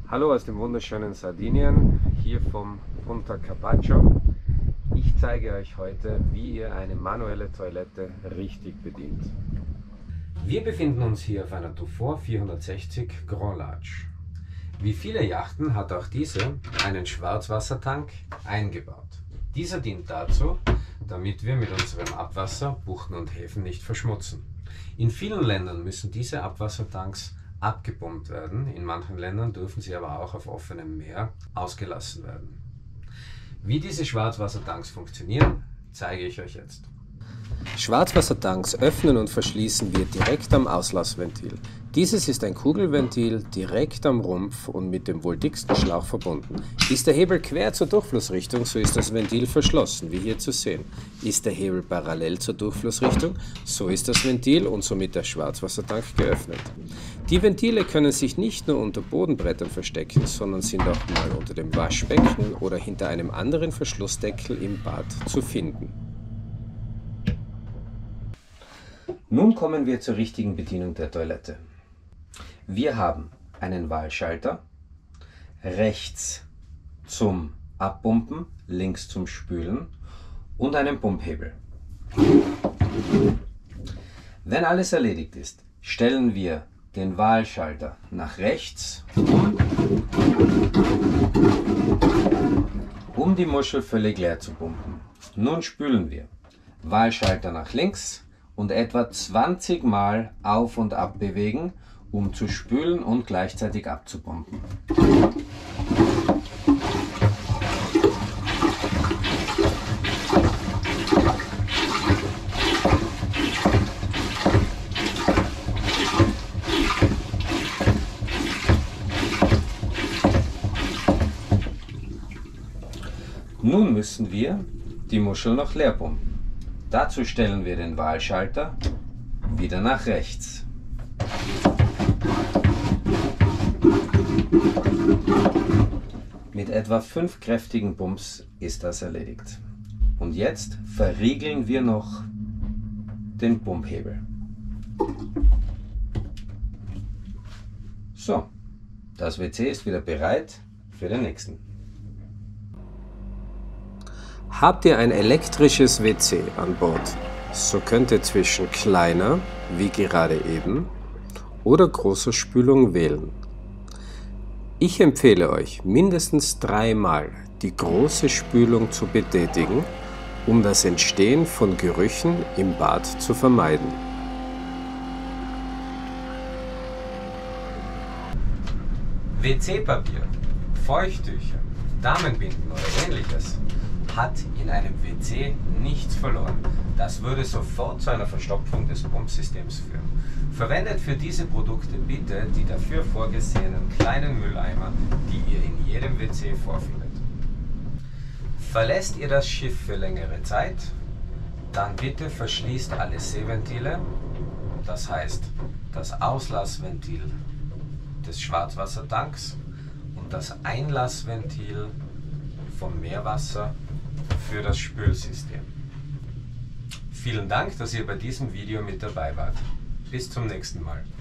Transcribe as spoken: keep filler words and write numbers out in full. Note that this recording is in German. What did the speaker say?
Hallo aus dem wunderschönen Sardinien, hier vom Punta Carpaccio. Ich zeige euch heute, wie ihr eine manuelle Toilette richtig bedient. Wir befinden uns hier auf einer Dufour vierhundertsechzig Grand Large. Wie viele Yachten hat auch diese einen Schwarzwassertank eingebaut. Dieser dient dazu, damit wir mit unserem Abwasser Buchten und Häfen nicht verschmutzen. In vielen Ländern müssen diese Abwassertanks abgepumpt werden, in manchen Ländern dürfen sie aber auch auf offenem Meer ausgelassen werden. Wie diese Schwarzwassertanks funktionieren, zeige ich euch jetzt. Schwarzwassertanks öffnen und verschließen wir direkt am Auslassventil. Dieses ist ein Kugelventil direkt am Rumpf und mit dem wohl dicksten Schlauch verbunden. Ist der Hebel quer zur Durchflussrichtung, so ist das Ventil verschlossen, wie hier zu sehen. Ist der Hebel parallel zur Durchflussrichtung, so ist das Ventil und somit der Schwarzwassertank geöffnet. Die Ventile können sich nicht nur unter Bodenbrettern verstecken, sondern sind auch mal unter dem Waschbecken oder hinter einem anderen Verschlussdeckel im Bad zu finden. Nun kommen wir zur richtigen Bedienung der Toilette. Wir haben einen Wahlschalter, rechts zum Abpumpen, links zum Spülen und einen Pumphebel. Wenn alles erledigt ist, stellen wir den Wahlschalter nach rechts um, um die Muschel völlig leer zu pumpen. Nun spülen wir. Wahlschalter nach links und etwa zwanzig Mal auf und ab bewegen, um zu spülen und gleichzeitig abzupumpen. Nun müssen wir die Muschel noch leer pumpen. Dazu stellen wir den Wahlschalter wieder nach rechts. Mit etwa fünf kräftigen Pumps ist das erledigt. Und jetzt verriegeln wir noch den Pumphebel. So, das W C ist wieder bereit für den nächsten. Habt ihr ein elektrisches W C an Bord, so könnt ihr zwischen kleiner, wie gerade eben, oder großer Spülung wählen. Ich empfehle euch, mindestens dreimal die große Spülung zu betätigen, um das Entstehen von Gerüchen im Bad zu vermeiden. W C-Papier, Feuchttücher, Damenbinden oder ähnliches hat in einem W C nichts verloren. Das würde sofort zu einer Verstopfung des Pumpsystems führen. Verwendet für diese Produkte bitte die dafür vorgesehenen kleinen Mülleimer, die ihr in jedem W C vorfindet. Verlässt ihr das Schiff für längere Zeit, dann bitte verschließt alle Seeventile, das heißt das Auslassventil des Schwarzwassertanks und das Einlassventil vom Meerwasser für das Spülsystem. Vielen Dank, dass ihr bei diesem Video mit dabei wart. Bis zum nächsten Mal.